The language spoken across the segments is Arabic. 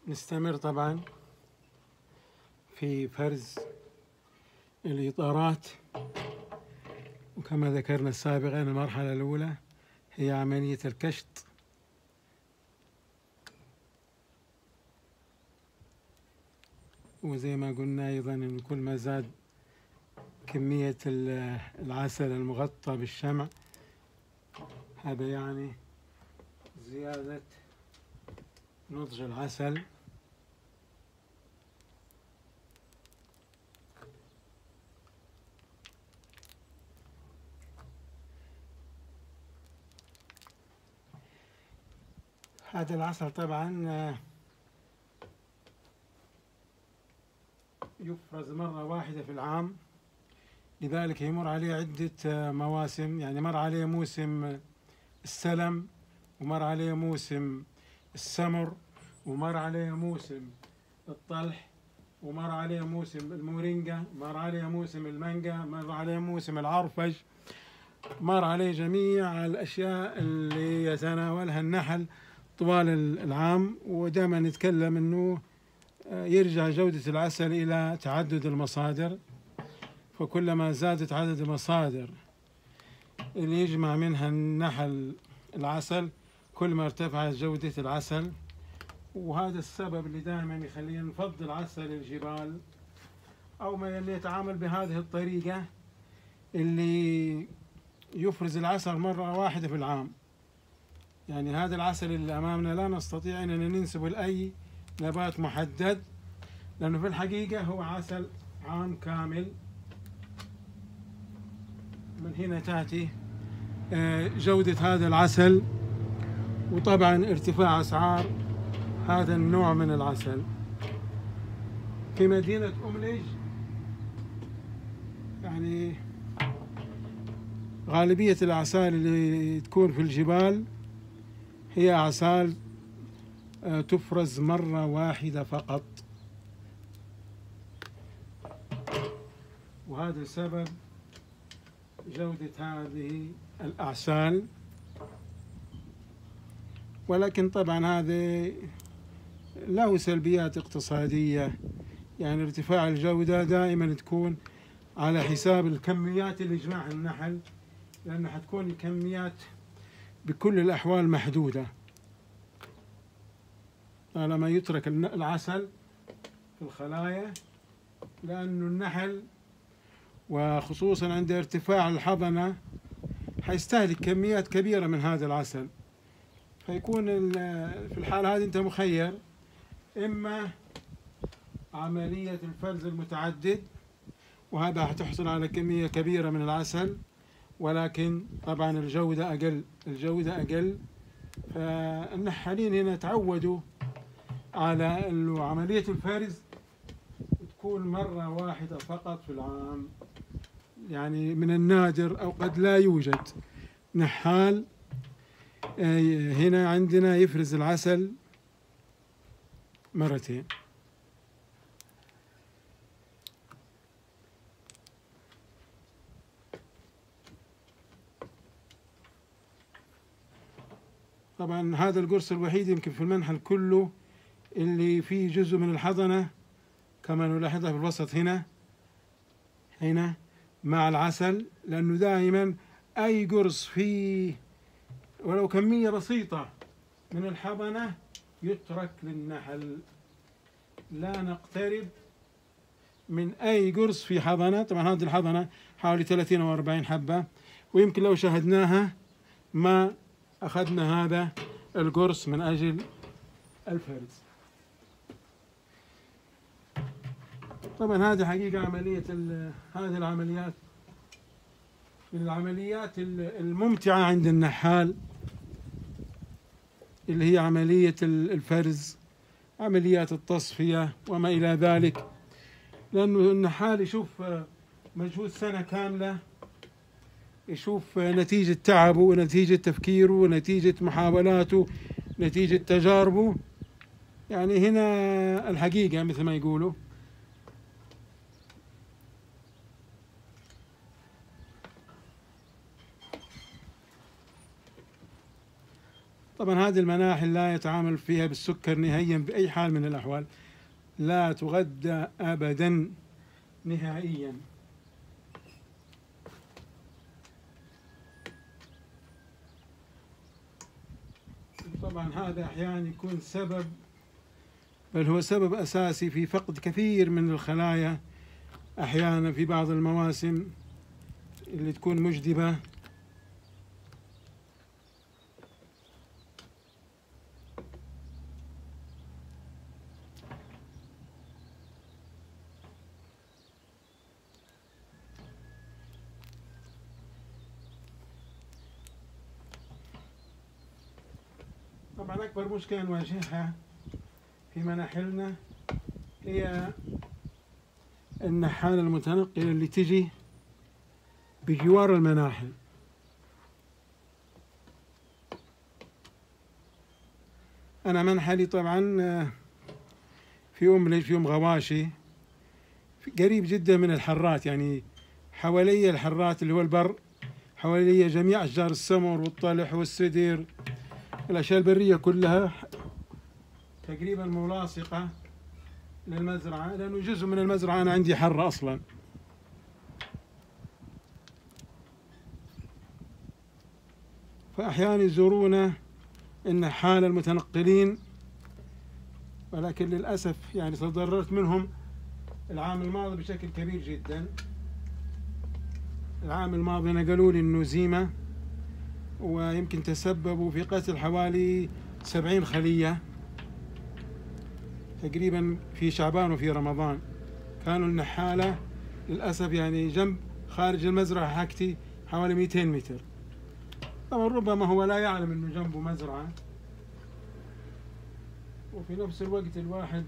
نستمر طبعا في فرز الإطارات، وكما ذكرنا سابقا المرحلة الأولى هي عملية الكشط، وزي ما قلنا أيضا إن كل ما زاد كمية العسل المغطى بالشمع هذا يعني زيادة نضج العسل. هذا العسل طبعا يفرز مرة واحدة في العام، لذلك يمر عليه عدة مواسم. يعني مر عليه موسم السلم، ومر عليه موسم السمر، ومر عليه موسم الطلح، ومر عليه موسم المورينجا، مر عليه موسم المانجا، مر عليه موسم العرفج، مر عليه جميع الأشياء اللي يتناولها النحل طوال العام. ودائما نتكلم أنه يرجع جودة العسل إلى تعدد المصادر، فكلما زادت عدد المصادر اللي يجمع منها النحل العسل كل ما ارتفعت جودة العسل. وهذا السبب اللي دائما يخلينا نفضل عسل الجبال أو ما اللي يتعامل بهذه الطريقة اللي يفرز العسل مرة واحدة في العام. يعني هذا العسل اللي أمامنا لا نستطيع أننا ننسبه لأي نبات محدد، لأنه في الحقيقة هو عسل عام كامل. من هنا تأتي جودة هذا العسل، وطبعا ارتفاع أسعار هذا النوع من العسل. في مدينة أملج يعني غالبية الأعسال اللي تكون في الجبال هي أعسال تفرز مرة واحدة فقط، وهذا سبب جودة هذه الأعسال. ولكن طبعا هذا له سلبيات اقتصادية، يعني ارتفاع الجودة دائما تكون على حساب الكميات اللي يجمعها النحل، لأنه حتكون الكميات بكل الأحوال محدودة طالما يترك العسل في الخلايا، لأنه النحل وخصوصا عند ارتفاع الحضنة حيستهلك كميات كبيرة من هذا العسل. فيكون في الحالة هذه أنت مخير إما عملية الفرز المتعدد، وهذا حتحصل على كمية كبيرة من العسل، ولكن طبعا الجودة أقل. فالنحالين هنا تعودوا على أنه عملية الفرز تكون مرة واحدة فقط في العام. يعني من النادر أو قد لا يوجد نحال هنا عندنا يفرز العسل مرتين. طبعا هذا القرص الوحيد يمكن في المنحل كله اللي فيه جزء من الحضنة كما نلاحظها في الوسط هنا مع العسل، لأنه دائما أي قرص فيه ولو كمية بسيطة من الحضنة يترك للنحل. لا نقترب من أي قرص في حضنة. طبعا هذه الحضنة حوالي 30 أو 40 حبة، ويمكن لو شاهدناها ما أخذنا هذا القرص من أجل الفرز. طبعا هذه حقيقة هذه العمليات من العمليات الممتعة عند النحال، اللي هي عملية الفرز، عمليات التصفية وما إلى ذلك. لأنه النحال يشوف مجهود سنة كاملة، يشوف نتيجة تعبه ونتيجة تفكيره ونتيجة محاولاته، نتيجة تجاربه. يعني هنا الحقيقة مثل ما يقولوا. طبعا هذه المناحل لا يتعامل فيها بالسكر نهائيا بأي حال من الأحوال، لا تغذى أبدا نهائيا. طبعا هذا أحيانا يكون سبب، بل هو سبب أساسي في فقد كثير من الخلايا أحيانا في بعض المواسم اللي تكون مجدبة. طبعا أكبر مشكلة نواجهها في مناحلنا هي النحالة المتنقلة اللي تجي بجوار المناحل. أنا منحلي طبعا في أم غواشي قريب جدا من الحرات، يعني حوالي الحرات اللي هو البر، حوالي جميع أشجار السمر والطلح والسدير، الأشياء البرية كلها تقريبا ملاصقة للمزرعة، لأنه جزء من المزرعة أنا عندي حرة أصلا. فأحيانا يزورونا النحالة المتنقلين، ولكن للأسف يعني تضررت منهم العام الماضي بشكل كبير جدا. العام الماضي نقلوا لي إنه زيمة، ويمكن تسببوا في قتل حوالي 70 خلية تقريبا في شعبان وفي رمضان. كانوا النحالة للأسف يعني جنب خارج المزرعة حقتي حوالي 200 متر. طبعا ربما هو لا يعلم انه جنبه مزرعة، وفي نفس الوقت الواحد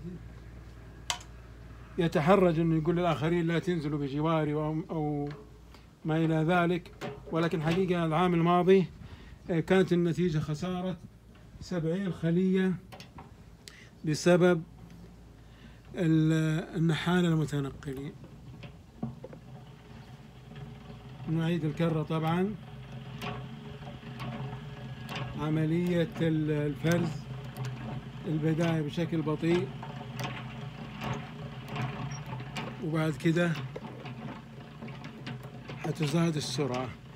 يتحرج انه يقول للآخرين لا تنزلوا بجواري أو ما إلى ذلك. ولكن حقيقة العام الماضي كانت النتيجة خسارة 70 خلية بسبب النحالة المتنقلين. نعيد الكرة طبعا، عملية الفرز البداية بشكل بطيء، وبعد كده حتزداد السرعة.